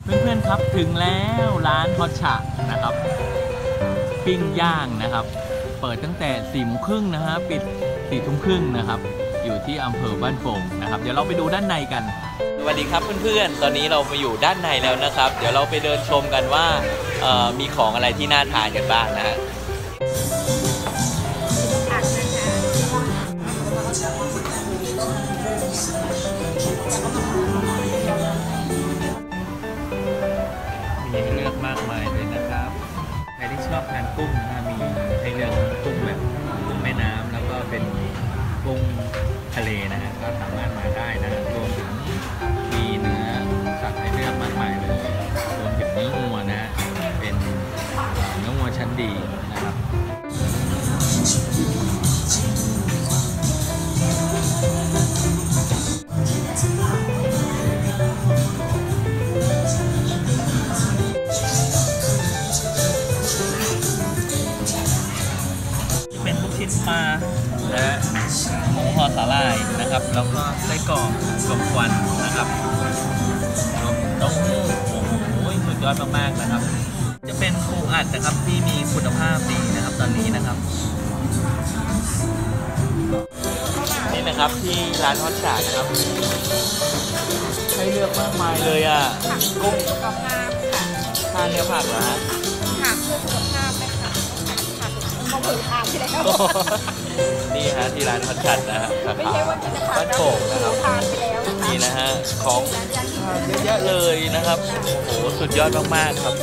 เพื่อนๆครับถึงแล้วร้านฮอตชะนะครับปิ้งย่างนะครับเปิดตั้งแต่4 โมงครึ่งนะฮะปิด4 ทุ่มครึ่งนะครับอยู่ที่อำเภอบ้านโป่งนะครับเดี๋ยวเราไปดูด้านในกันสวัสดีครับเพื่อนๆตอนนี้เรามาอยู่ด้านในแล้วนะครับเดี๋ยวเราไปเดินชมกันว่ามีของอะไรที่น่าทานกันบ้างนะฮะมีให้เลือกมากมายเลยนะครับใครที่ชอบทานกุ้งนะมีให้เลือกกุ้งแบบกุ้งแม่น้ำแล้วก็เป็นกุ้งทะเลนะฮะก็สามารถมาได้นะรวมถึงมีเนื้อสัตว์ให้เลือกมากมายเลยรวมถึงเนื้อวัวนะฮะเป็นเนื้อวัวชั้นดีนะครับเป็นลูกชิ้นปลาและหมูห่อสาหร่ายนะครับแล้วก็ไส้กรอกลมควันนะครับเต้าหู้โอ้โหสุดยอดมากๆนะครับจะเป็นปูอัดนะครับที่มีคุณภาพดีนะครับตอนนี้นะครับนี่นะครับที่ร้านฮอตชานะครับให้เลือกมากมายเลยอ่ะกุ้งสุขภาพค่ะทานเนื้อผักเหรอฮะค่ะเพื่อสุขภาพไหมคะผักมะเขือทานที่แล้วนี่ฮะที่ร้านฮอตชานะฮะสาขาบ้านโป่งนะครับนี่นะฮะของเยอะแยะเลยนะครับโอ้โหสุดยอดมากๆครับ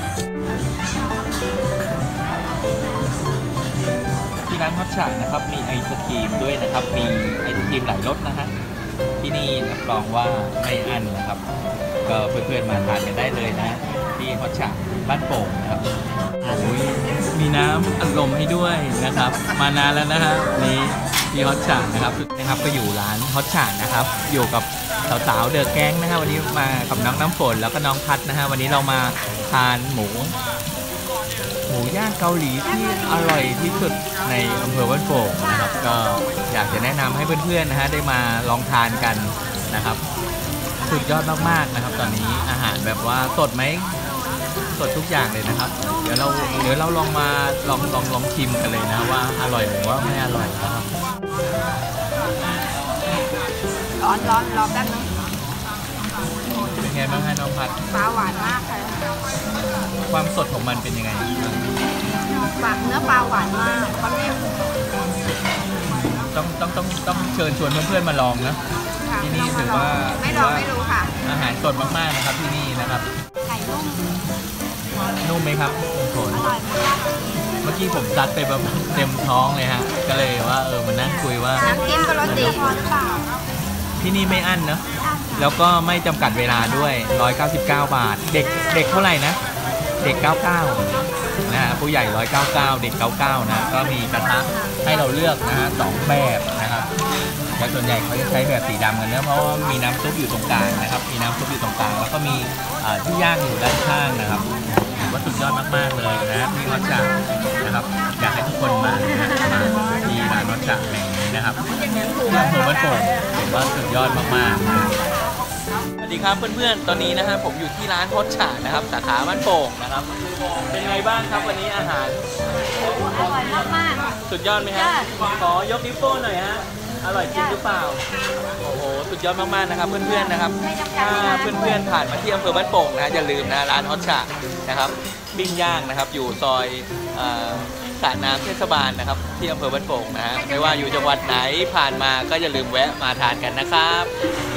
ที่ร้านฮอตชานะครับมีไอศกรีมด้วยนะครับมีไอศกรีมหลายรสนะฮะที่นี่รับรองว่าไม่อั้นนะครับก็เพื่อนๆมาทานกันได้เลยนะที่ฮอตชาบ้านโป่งนะครับโอ้ยมีน้ำอัดลมให้ด้วยนะครับมานานแล้วนะฮะนี่ที่ฮอตชานะครับก็อยู่ร้านฮอตชานะครับอยู่กับสาวๆเดอะแก๊งนะฮะวันนี้มากับน้องน้ำฝนแล้วก็น้องพัดนะฮะวันนี้เรามาทานหมูย่างเกาหลีที่อร่อยที่สุดในอำเภอบ้านโป่งนะครับก็อยากจะแนะนำให้เพื่อนๆนะฮะได้มาลองทานกันนะครับสุดยอดมากๆนะครับตอนนี้อาหารแบบว่าสดไหมสดทุกอย่างเลยนะครับเดี๋ยวเราลองชิมกันเลยนะว่าอร่อยหรือว่าไม่อร่อยนะครับร้อนแป๊บนึงเป็นไงบ้างฮะน้องพัดปลาหวานมากค่ะความสดของมันเป็นยังไงเนื้อปลาหวานมากเขาเรียกต้องเชิญชวนเพื่อนๆมาลองนะที่นี่ถือว่าไม่รู้ค่ะอาหารสดมากๆนะครับที่นี่นะครับไก่นุ่มไหมครับคุณฝนอร่อยมากเมื่อกี้ผมซัดไปแบบเต็มท้องเลยฮะก็เลยว่ามันนั่งคุยว่าน้ำจิ้มก็รสดีที่นี่ไม่อั้นนะแล้วก็ไม่จำกัดเวลาด้วย199 บาทเด็กเท่าไหร่นะเด็ก99นะฮะผู้ใหญ่199เด็ก99นะก็มีกระทะให้เราเลือกนะฮะ2แบบนะครับแต่ส่วนใหญ่เขาจะใช้แบบสีดำกันนะเพราะว่ามีน้ำซุปอยู่ตรงกลางนะครับมีน้ำซุปอยู่ตรงกลางแล้วก็มีที่ย่างอยู่ด้านข้างนะครับถือว่าสุดยอดมากๆเลยนะที่ฮอตชานะครับอยากให้ทุกคนมาที่ร้านฮอตชาแห่งนี้นะครับที่อำเภอบ้านโป่งถือว่าสุดยอดมากๆสวัสดีครับเพื่อนๆตอนนี้นะครับผมอยู่ที่ร้านฮอตชานะครับสาขาบ้านโป่งนะครับเป็นไงบ้างครับวันนี้อาหารอร่อยมากสุดยอดไหมฮะขอยกนิ้วโป้งหน่อยฮะอร่อยจริงหรือเปล่าโอ้โหสุดยอดมากๆนะครับเพื่อนๆนะครับถ้าเพื่อนๆผ่านมาที่อำเภอบ้านโป่งนะอย่าลืมนะร้านฮอตชานะครับปิ้งย่างนะครับอยู่ซอยสระน้ำเทศบาลนะครับที่อำเภอบ้านโป่งนะฮะไม่ว่าอยู่จังหวัดไหนผ่านมาก็อย่าลืมแวะมาทานกันนะครับ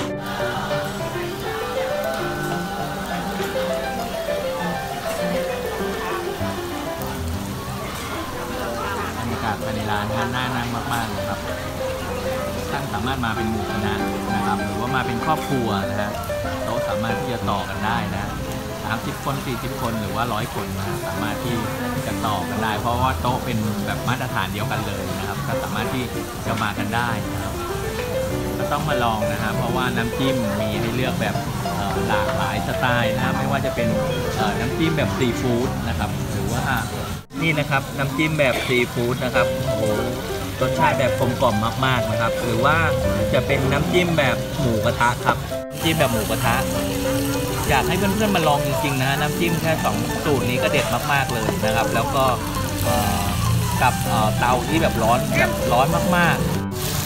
บรรยากาศภายในร้านน่านั่งมากๆนะครับท่านสามารถมาเป็นหมู่คณะนะครับหรือว่ามาเป็นครอบครัวนะฮะโต๊ะสามารถที่จะต่อกันได้นะ30 คน40 คนหรือว่า100 คนนะสามารถที่จะต่อกันได้เพราะว่าโต๊ะเป็นแบบมาตรฐานเดียวกันเลยนะครับก็สามารถที่จะมากันได้นะครับก็ต้องมาลองนะครับเพราะว่าน้ำจิ้มมีให้เลือกแบบหลากหลายสไตล์นะครับไม่ว่าจะเป็นน้ำจิ้มแบบซีฟู้ดนะครับหรือว่านี่นะครับน้ำจิ้มแบบซีฟู้ดนะครับโอ้โหรสชาติแบบกลมกล่อมมากๆนะครับหรือว่าจะเป็นน้ำจิ้มแบบหมูกระทะครับจิ้มแบบหมูกระทะอยากให้เพื่อนๆมาลองจริงๆนะฮะน้ำจิ้มแค่2สูตรนี้ก็เด็ดมากๆเลยนะครับแล้วก็กับเตาที่แบบร้อนมากๆ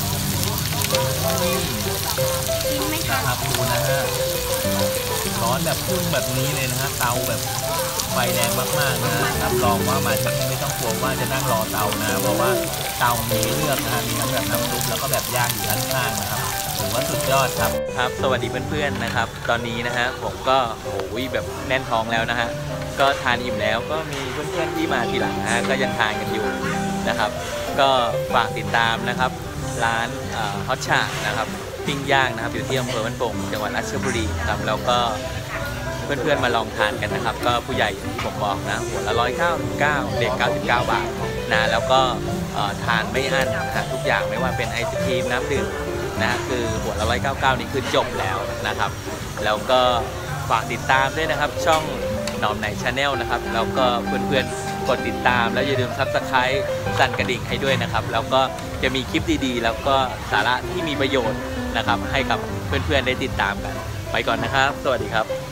จริงไหมคะนะครับดูนะฮะร้อนแบบพุ่งแบบนี้เลยนะฮะเตาแบบไฟแรงมากๆนะรับรองว่ามาที่นี่ไม่ต้องกลัวว่าจะนั่งรอเตานะเพราะว่าเตามีเลือกนะฮะมีทั้งแบบน้ำซุปแล้วก็แบบย่างอยู่ด้านข้างนะครับถือว่าสุดยอดครับครับสวัสดีเพื่อนๆนะครับตอนนี้นะฮะผมก็โอ้ยแบบแน่นท้องแล้วนะฮะก็ทานอิ่มแล้วก็มีเพื่อนๆที่มาทีหลังนะฮะก็ยังทานกันอยู่นะครับก็ฝากติดตามนะครับร้านฮอตชานะครับปิ้งย่างนะครับอยู่ที่อำเภอบ้านโป่งจังหวัดราชบุรีนะครับแล้วก็เพื่อนๆมาลองทานกันนะครับก็ผู้ใหญ่อย่างที่ผมบอกนะหัวละ199เด็ก99 บาทนะแล้วก็ทานไม่อั้นนะทุกอย่างไม่ว่าเป็นไอศครีมน้ำดื่มนะคือหัวละ199นี่คือจบแล้วนะครับแล้วก็ฝากติดตามด้วยนะครับช่องหนอมไหนชาแนลนะครับแล้วก็เพื่อนๆกดติดตามแล้วอย่าลืมซับสไครต์สั่นกระดิ่งให้ด้วยนะครับแล้วก็จะมีคลิปดีๆแล้วก็สาระที่มีประโยชน์นะครับให้กับเพื่อนๆได้ติดตามกันไปก่อนนะครับสวัสดีครับ